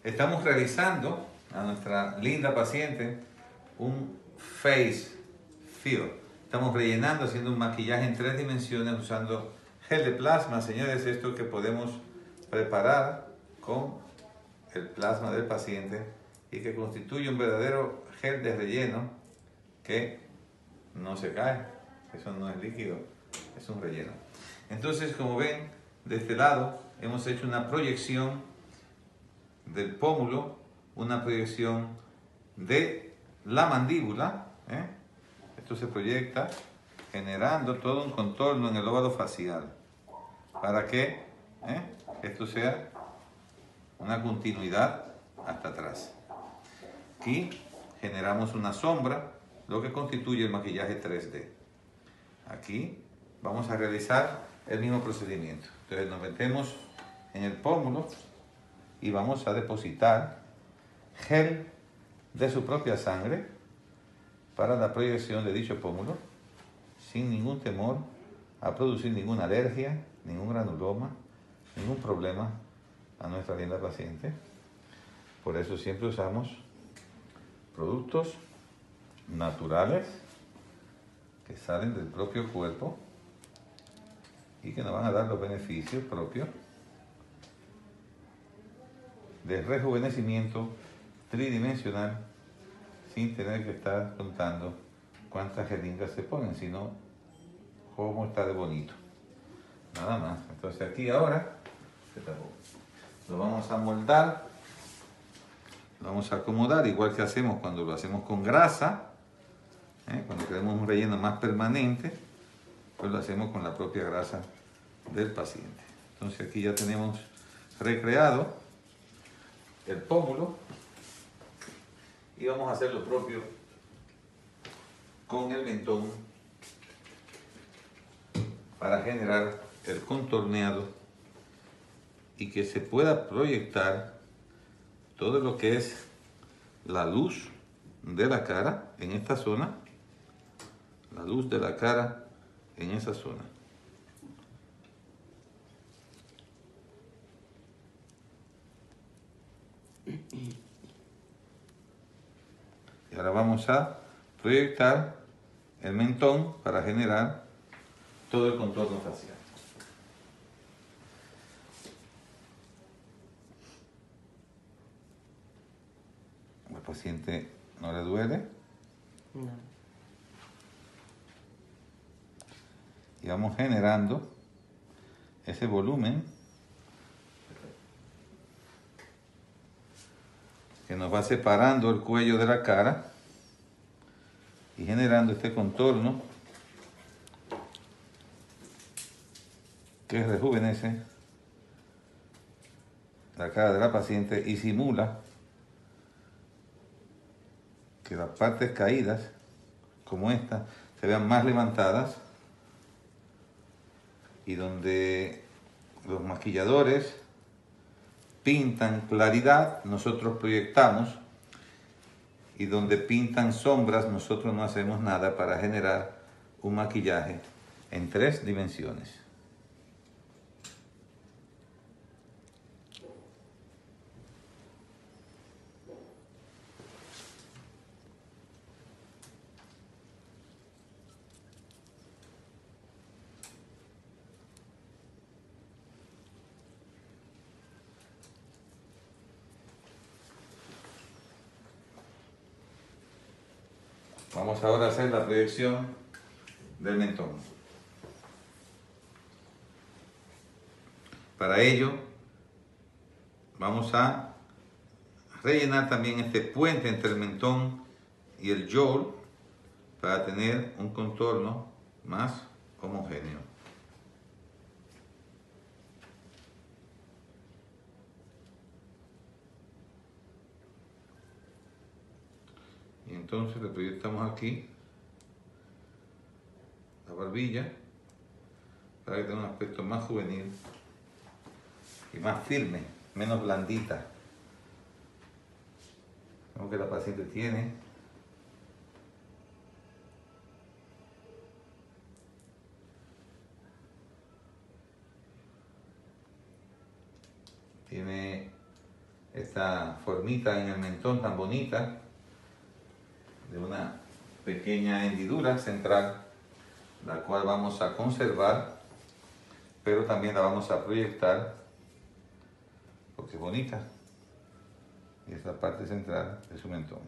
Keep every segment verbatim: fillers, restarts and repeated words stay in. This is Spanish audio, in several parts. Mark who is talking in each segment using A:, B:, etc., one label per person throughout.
A: Estamos realizando a nuestra linda paciente un face fill. Estamos rellenando, haciendo un maquillaje en tres dimensiones usando gel de plasma. Señores, esto que podemos preparar con el plasma del paciente y que constituye un verdadero gel de relleno que no se cae. Eso no es líquido, es un relleno. Entonces, como ven, de este lado hemos hecho una proyección del pómulo, una proyección de la mandíbula. ¿eh? Esto se proyecta generando todo un contorno en el óvalo facial para que ¿eh? esto sea una continuidad hasta atrás. Y generamos una sombra, lo que constituye el maquillaje tres D. Aquí vamos a realizar el mismo procedimiento. Entonces nos metemos en el pómulo y vamos a depositar gel de su propia sangre para la proyección de dicho pómulo sin ningún temor a producir ninguna alergia, ningún granuloma, ningún problema a nuestra linda paciente. Por eso siempre usamos productos naturales que salen del propio cuerpo y que nos van a dar los beneficios propios de rejuvenecimiento tridimensional sin tener que estar contando cuántas jeringas se ponen, sino cómo está de bonito. Nada más. Entonces aquí ahora lo vamos a moldar, lo vamos a acomodar igual que hacemos cuando lo hacemos con grasa. ¿eh? Cuando queremos un relleno más permanente, pues lo hacemos con la propia grasa del paciente. Entonces aquí ya tenemos recreado el pómulo y vamos a hacer lo propio con el mentón para generar el contorneado y que se pueda proyectar todo lo que es la luz de la cara en esta zona, la luz de la cara en esa zona. Y ahora vamos a proyectar el mentón para generar todo el contorno facial. Al paciente no le duele.
B: No.
A: Y vamos generando ese volumen que nos va separando el cuello de la cara y generando este contorno que rejuvenece la cara de la paciente y simula que las partes caídas, como esta, se vean más levantadas, y donde los maquilladores pintan claridad, nosotros proyectamos, y donde pintan sombras, nosotros no hacemos nada para generar un maquillaje en tres dimensiones. Vamos ahora a hacer la proyección del mentón. Para ello, vamos a rellenar también este puente entre el mentón y el jaw para tener un contorno más homogéneo. Y entonces le proyectamos aquí la barbilla para que tenga un aspecto más juvenil y más firme, menos blandita. Como que la paciente tiene tiene esta formita en el mentón tan bonita de una pequeña hendidura central, la cual vamos a conservar, pero también la vamos a proyectar porque es bonita y es la parte central de su mentón.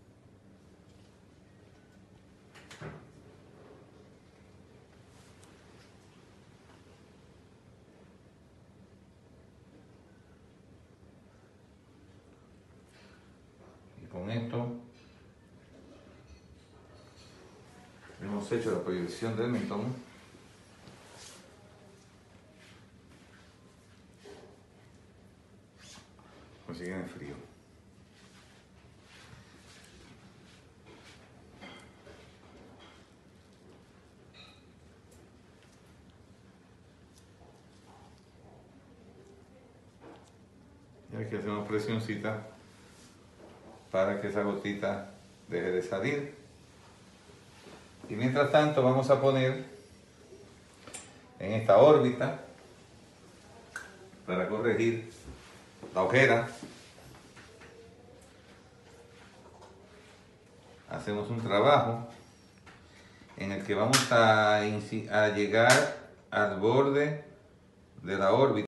A: Y con esto hemos hecho la proyección del mentón. Consiguen el frío. Y aquí hacemos presioncita para que esa gotita deje de salir. Y mientras tanto vamos a poner en esta órbita, para corregir la ojera, hacemos un trabajo en el que vamos a, a llegar al borde de la órbita.